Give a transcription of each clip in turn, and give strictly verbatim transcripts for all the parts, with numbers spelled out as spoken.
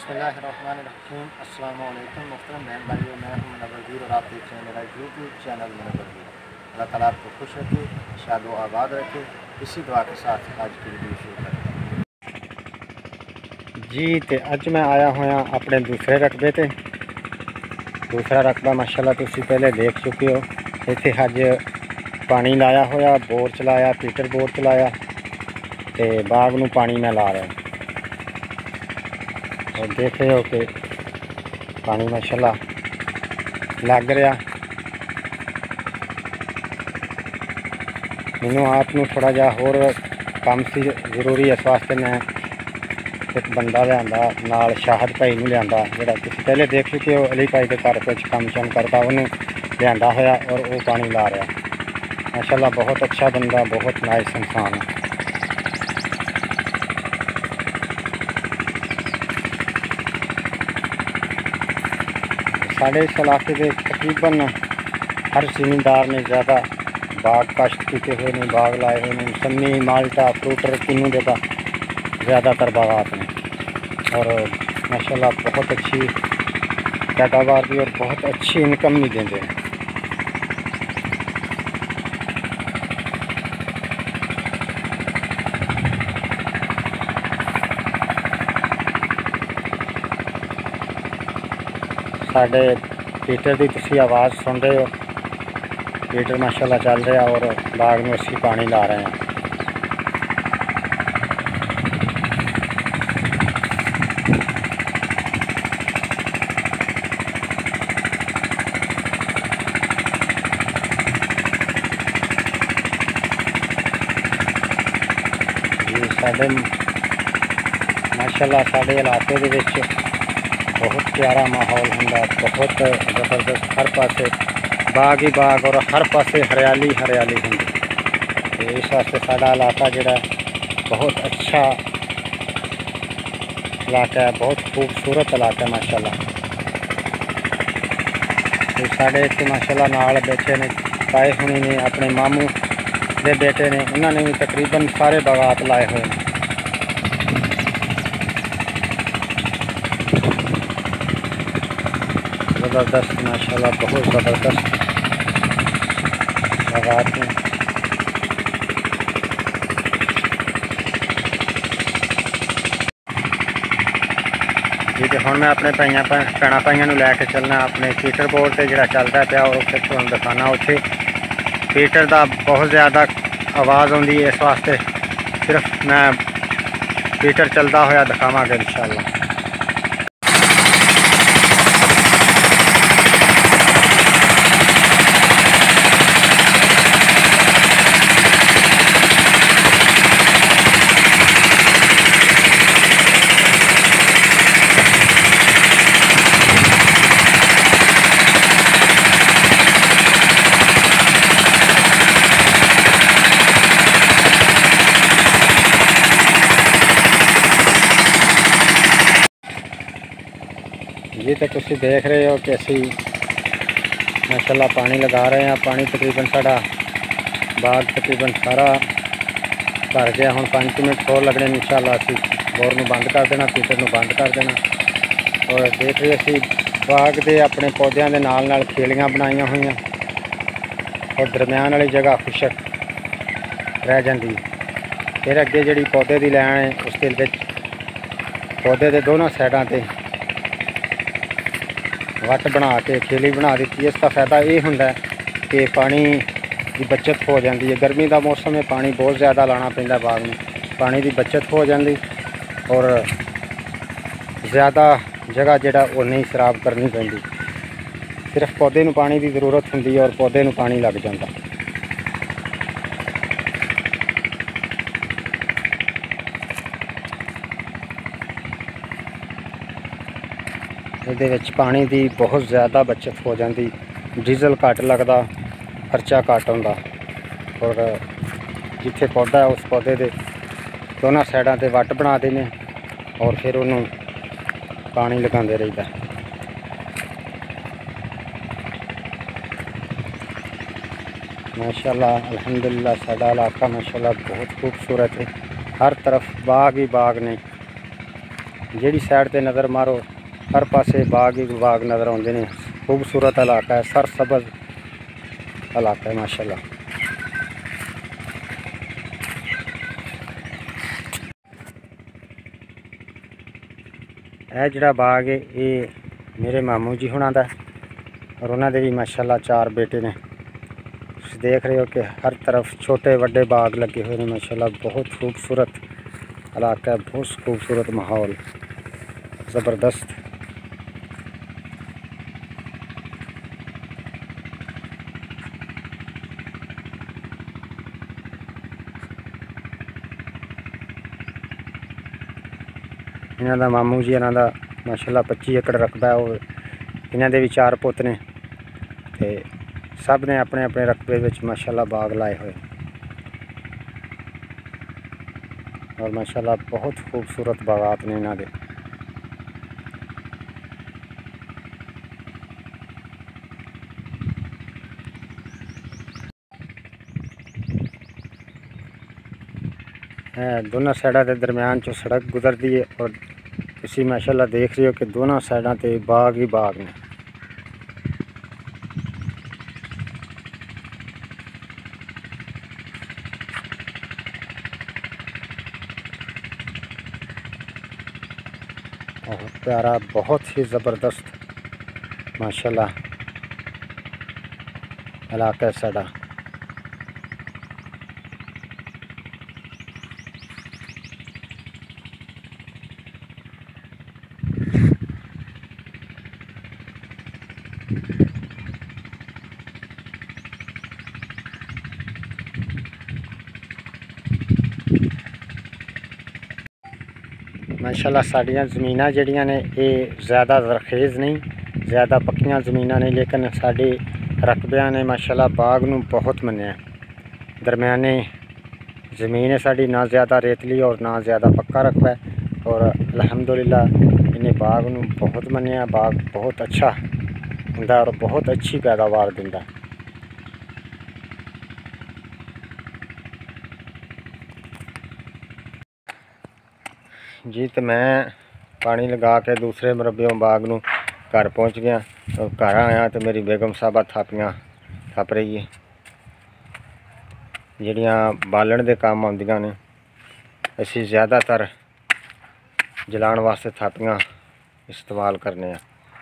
बिस्मिल्लाहिर्रहमानिर्रहीम। अस्सलाम वालेकुम मुहतरम बहन भाइयों, मैं हूं मुनव्वर और आप देख रहे हैं मेरा यूट्यूब चैनल मुनव्वर। अल्लाह ताला आपको खुश रखे, शाद व आबाद रखे। इसी दुआ के साथ आज की वीडियो शुरू करते हैं जी। तो अज मैं आया हुआ अपने दूसरे रकबे ते। दूसरा रकबा माशाल्लाह तुसीं पहले देख चुके हो। इत्थे अज पानी लाया होया, बोर चलाया, पीटर बोर चलाया तो बाग नूं पानी मैं ला रहा। और देख रहे हो कि पानी माशाल्लाह लग रहा। मैनू आप नूं थोड़ा जा होर काम सी जरूरी, इस वास्ते मैं एक बंदा लिया नाल, शाहद भाई नूं लिया, जिहड़ा तुसीं पहले देख चुके हो। अली भाई के घर कुछ काम शम करता, उन्होंने लिया होया और वो पानी ला रहा। माशाल्लाह बहुत अच्छा बंदा, बहुत नाइस इंसान है। साढ़े इस इलाके के तकरीबन हर ज़मींदार ने ज़्यादा बाग काश्त किए हुए ने, बाग लाए हुए हैं। मौसमी, माल्टा, फ्रूटर तीनों जगह ज़्यादातर बागात हैं और माशाल्लाह बहुत अच्छी पैदावार भी और बहुत अच्छी इनकम भी देंगे हैं। साढ़े पीटर की तुसी आवाज़ सुन रहे हो। पीटर माशाल्लाह चल रहा और बाग में असी पानी ला रहे हैं। साढ़े माशाल्लाह साढ़े इलाके के विच बहुत प्यारा माहौल होंदा, बहुत ज़बरदस्त। हर पासे बाग ही बाग और हर पासे हरियाली हरियाली होंदी। तो इस वास्ते साडा इलाका जिहड़ा बहुत अच्छा इलाका है, बहुत खूबसूरत इलाका है माशाल्लाह। तो साढ़े इत्थे माशाल्लाह नाल बैठे ने ताए हुणी ने, अपने मामू दे बेटे ने, उन्होंने भी तकरीबन सारे बागात लाए हुए हैं। ज़बरदस्त माशाल्लाह, बहुत ज़बरदस्त बागात हैं। जी तो हुण मैं अपने भाइयों भैन भाइयों को लैके चलना अपने पीटर बोर्ड से जिहड़ा चलता पाया, और उत्थे तुहानूं दिखाना। उत्थे पीटर का बहुत ज़्यादा आवाज़ आती है, इस वास्ते सिर्फ मैं पीटर चलता होया दिखावांगा इंशाअल्लाह। जी तो तुसी देख रहे हो कि असी माशाल्लाह पानी लगा रहे हैं। पानी तकरीबन साड़ा बाग तकरीबन सारा भर गया। हुण पाँच मिनट होर लगने इंशाअल्लाह। असी बोर नूं बंद कर देना, पीटर नूं बंद कर देना। और देख रहे असी बाग दे अपने पौधों के नाल नाल खेलियां बनाईयां हुई और दरम्यान वाली जगह खुशक रह जाती। फिर अगे जी पौधे की लैन है, उसके पौधे के दोनों साइडों से वट बना के खेली बना दी। इसका फायदा ये होंदा है कि पानी की बचत हो जाती है। गर्मी का मौसम है, पानी बहुत ज़्यादा लाना पैंदा बाग में, पानी की बचत हो जाती और ज़्यादा जगह जिहड़ा वो नहीं खराब करनी पैंदी। सिर्फ पौधे नूं पानी की जरूरत होंदी है और पौधे नूं पानी लग जाता। ये पानी की बहुत ज़्यादा बचत हो जाती, डीजल घट लगता, खर्चा घट होंदा। और जिथे पौधा है उस पौधे के दोनों साइडों से वट बना देने और फिर उन्होंने पानी लगाते रहीदा। माशाल्लाह अल्हम्दुलिल्लाह साडा इलाका माशाल्लाह बहुत खूबसूरत है। हर तरफ बाग ही बाग ने। ਜਿਹੜੀ ਸਾਈਡ ਤੇ ਨਜ਼ਰ ਮਾਰੋ हर पासे बाग ही बाग नज़र आते हैं। खूबसूरत इलाका है, सरसब्ज़ इलाका है माशाल्लाह। यह जिहड़ा बाग है ये मेरे मामू जी हुणां दा और उन्होंने भी माशाल्लाह चार बेटे ने। तुसीं देख रहे हो कि हर तरफ छोटे वड्डे बाग लगे हुए हैं माशाल्लाह। बहुत खूबसूरत इलाका है, बहुत खूबसूरत माहौल, ज़बरदस्त। इन्हां दा मामू जी इन्हां दा माशाल्लाह पच्ची एकड़ रकबा है और इन्हां दे भी चार पुत्त ने ते सब ने अपने अपने रकबे विच माशाल्लाह बाग लाए हुए और माशाल्लाह बहुत खूबसूरत बागात ने इन्हां दे। दोनों साइडा के दरम्यान चो सड़क गुजरती है और तुसीं माशाल्लाह देख रहे हो कि दोनों साइडा ते बाग ही बाग ने। बहुत प्यारा, बहुत ही ज़बरदस्त माशाल्लाह इलाका है साडा। माशाल्लाह साड़ियाँ ज़मीनां जड़ियां ने ये ज़्यादा जरखेज़ नहीं, ज़्यादा पक्कियां ज़मीनां नहीं, लेकिन साडे रकबियां ने माशाल्लाह बाग नूं बहुत मन्निया। दरम्याने ज़मीन है साड़ी, ना ज़्यादा रेतली और ना ज़्यादा पक्का रकबा है और अल्हम्दुलिल्लाह इन्हें बाग नूं बहुत मन्निया। बाग बहुत अच्छा हुंदा और बहुत अच्छी पैदावार दिंदा। जी तो मैं पानी लगा के दूसरे मुरब्बियों बाग नूं घर पहुँच गया और घर आया तो मेरी बेगम साहबा थापियाँ थप रही है जिहड़ियां बालन दे काम आउंदियां ने। असीं ज़्यादातर जलाण वास्ते थापियां इस्तेमाल करने।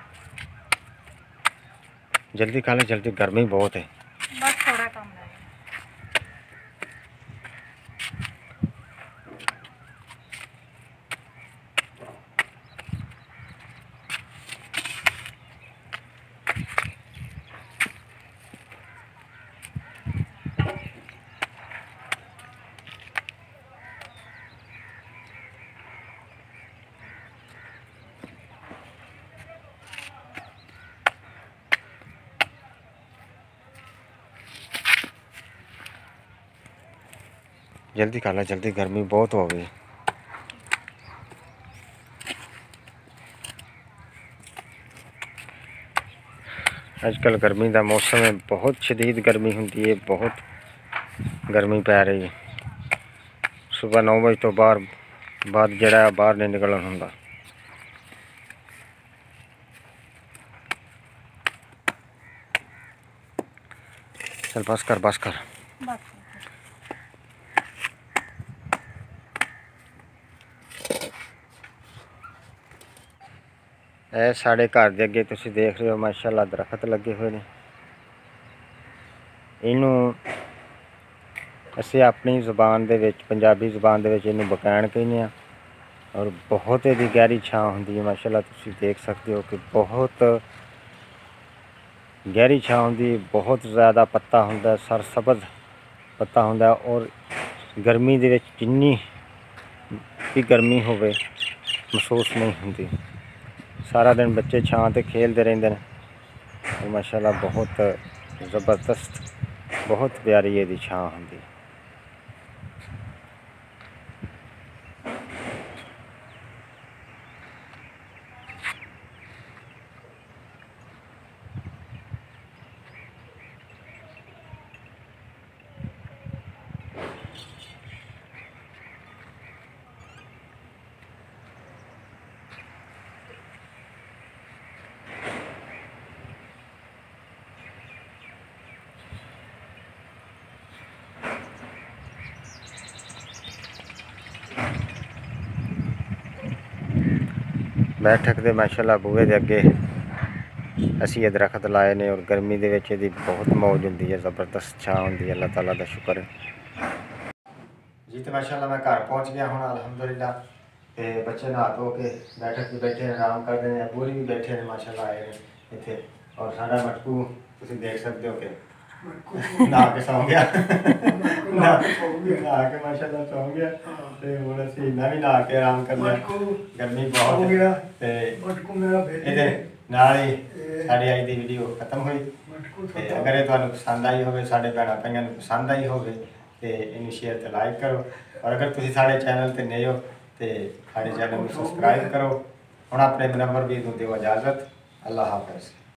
जल्दी खा ले, जल्दी, गर्मी बहुत है। बस थोड़ा कम है। जल्दी खा ला, जल्दी, गर्मी बहुत हो गई। आजकल गर्मी का मौसम है, बहुत शदीद गर्मी होंगी है, बहुत गर्मी पै रही है। सुबह नौ बजे तो बाहर बाद जड़ा बाहर नहीं निकलना होंदा। चल बस कर, बस कर। बस। ए साढ़े घर के अगे तुसीं देख रहे हो माशाल्लाह दरख्त लगे हुए हैं। इनू असीं अपनी जुबान दे विच, पंजाबी जुबान दे विच इनू बकैन कहने आ और बहुत ही गहरी छां होंदी है माशाल्लाह। तुसीं देख सकते हो कि बहुत गहरी छां होंदी, बहुत ज़्यादा पत्ता हुंदा, सरसब्ज़ पत्ता हुंदा और गर्मी दे विच जिन्नी भी गर्मी होवे महसूस नहीं होंदी। सारा दिन बच्चे छां ते खेलते रहंदे ने और माशाल्लाह बहुत ज़बरदस्त, बहुत प्यारी इहदी छां होंदी। बैठक के माशाल्लाह बूहे के अगे असी ये दरख्त लाए ने और गर्मी दे विच इहदी बहुत मौज होंदी है, ज़बरदस्त छां होंदी है। अल्लाह ताला दा शुक्र है जी। तो माशाल्लाह मैं घर पहुँच गया हूँ अल्हम्दुलिल्लाह। ते बच्चे नहा धो के बैठक भी बैठे आराम कर रहे हैं, पूरी भी बैठे हैं माशाल्लाह आए हैं इत्थे। और साडा मटकू तुसीं देख सकते हो कि नहा के सौ गया नहा के माशाल्लाह सौ गया। ते हुण असीं मैं भी नहा के आराम कर लिया, गर्मी बहुत है। ते इहदे नाल ही साडी अज दी वीडियो खत्म हुई। ते अगर ये तुहानूं पसंद आई होवे, साडे भैणां भाईआं नूं पसंद आई होवे ते इन्हूं शेयर ते लाइक करो। और अगर तुसीं साडे चैनल ते नए हो ते साडे चैनल नूं सबसक्राइब करो। हुण अपने मुनव्वर वीर नूं दिओ इजाज़त। अल्लाह हाफ़िज़।